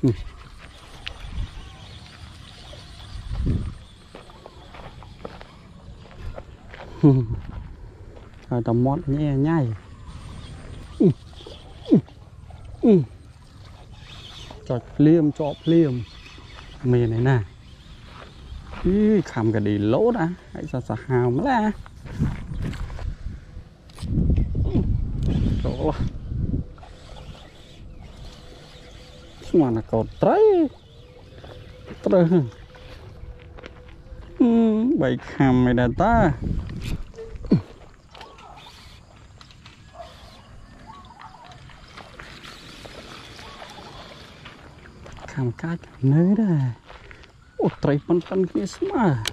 rồi tầm mót nhẹ nhai cho liêm mì này nè khăm cái đi lỗ đã hãy sao hào mới là chỗ mà là cột trái bậy khăm mày đã ta khăm cá nơi đây ô trái pan kia mà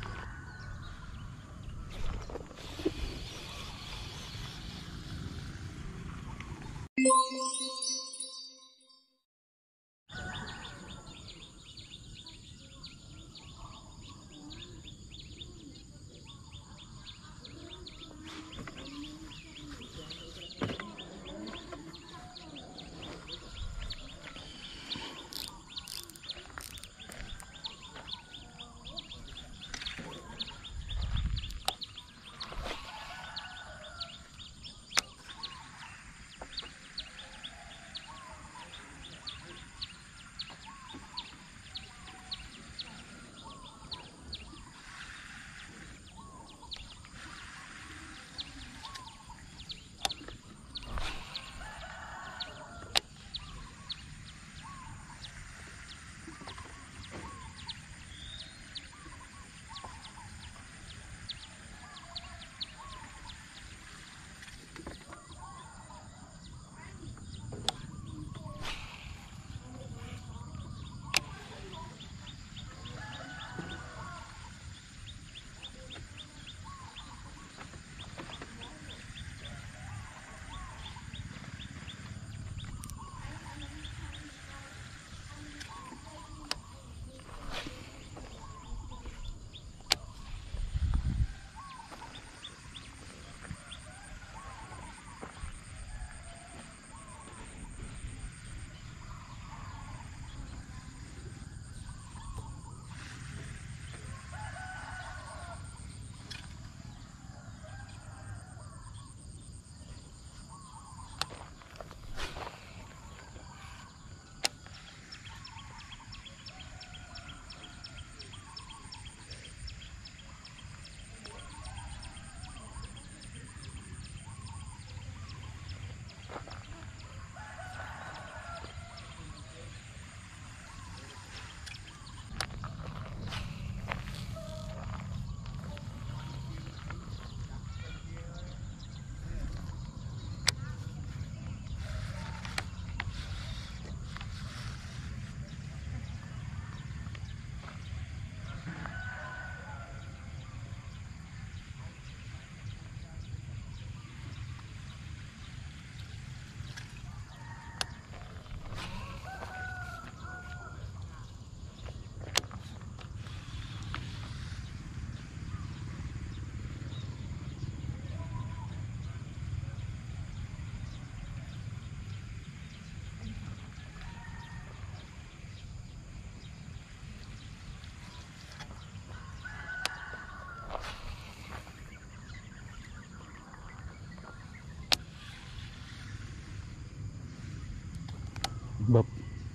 bập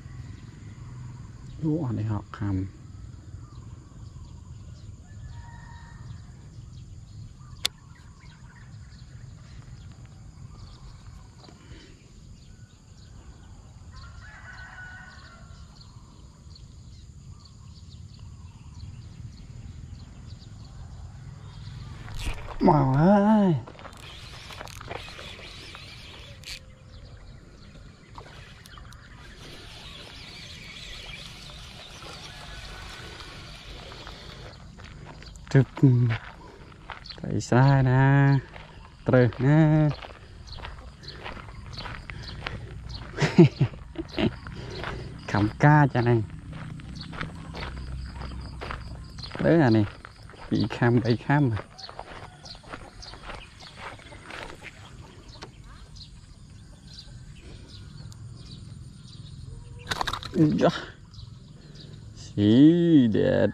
lúa để họ hầm màu ơi chụp thấy sai nè trời nè khẩm ca cho này đấy là này bị kham đầy kham mà Yeah. See that.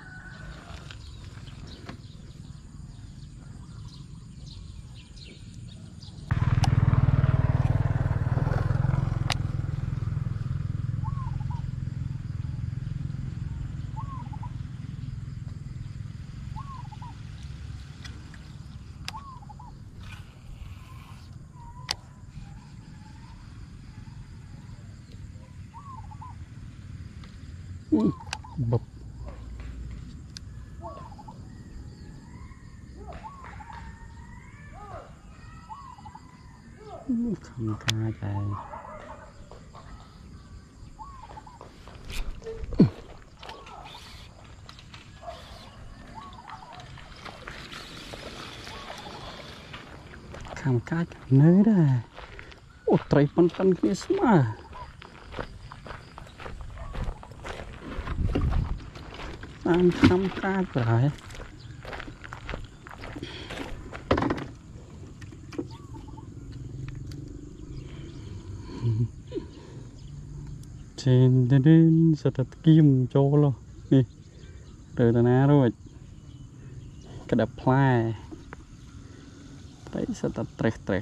Bập. Không ca chạy. Không ca nơi đây. Ủa trời phân phân kia mà. Ăn không ca lại. Trên đến sẽ thật kim cho lo nè rồi là ná rồi cái đập plai đấy sẽ thật trệt trệt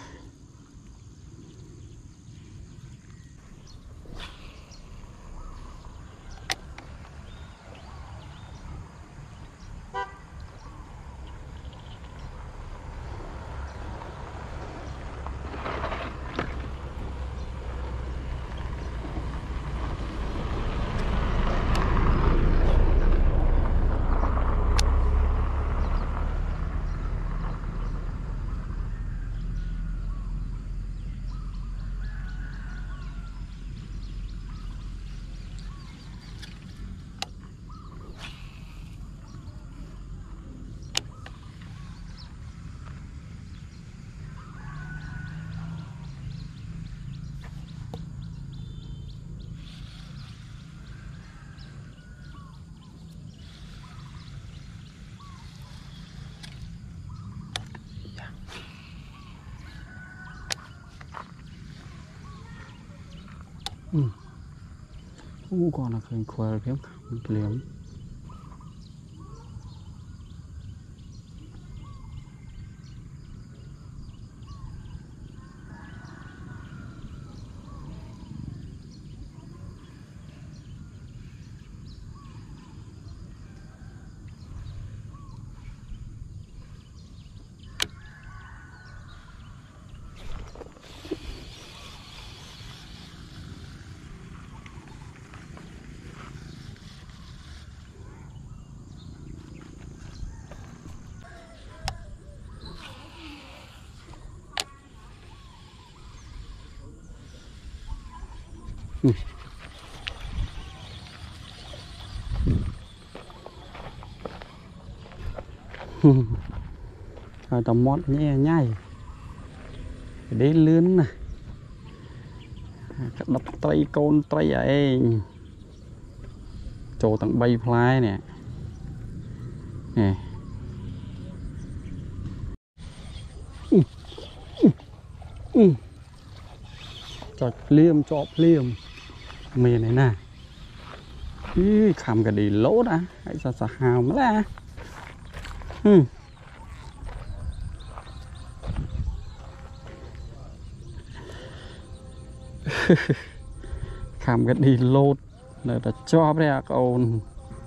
còn là khơi khoe phép liếm rồi tầm mót nhẹ nhai để lươn nè đập tay con tay ấy chỗ tặng bay fly nè nè cho liêm mì này nè khăm cái đi lỗ đã hãy sao hào mới là khăm cái đi lốt là cho ra con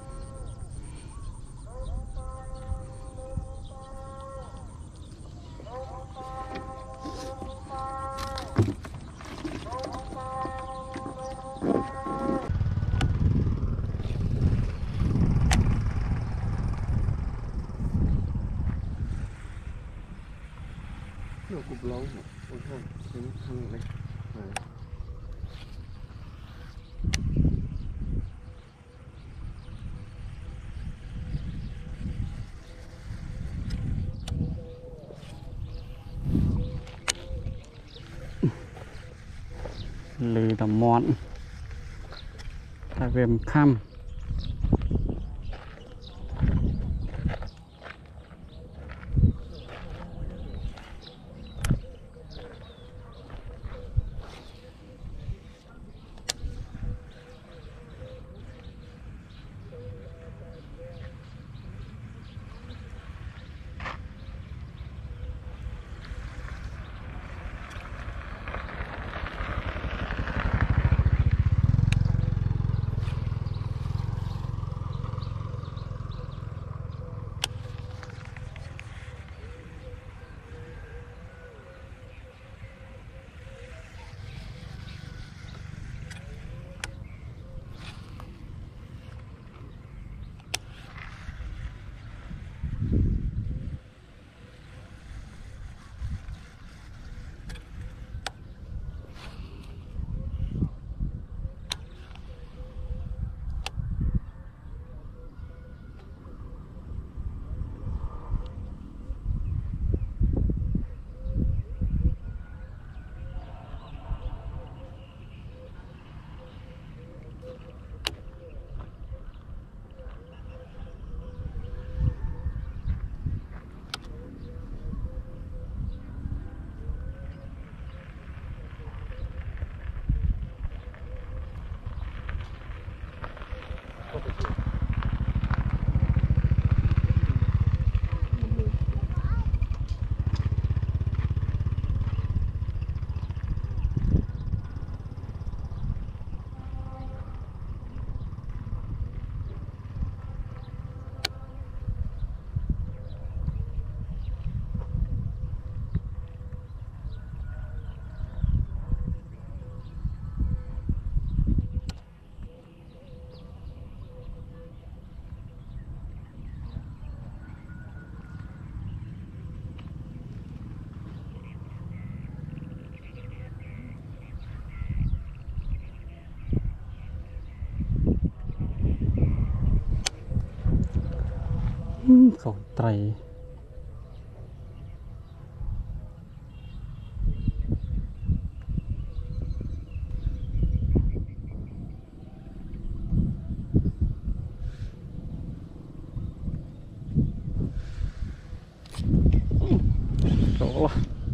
nó cục lâu mà ôi thôi thằng này lì tầm món ta viêm khăm còn trầy chỗ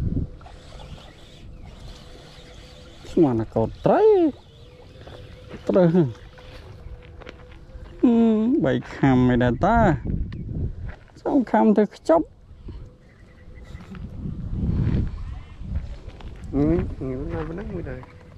mà là còn trầy trầy bảy khăm mày đã ta sao khăm thì chốc người nó vẫn nắng người đời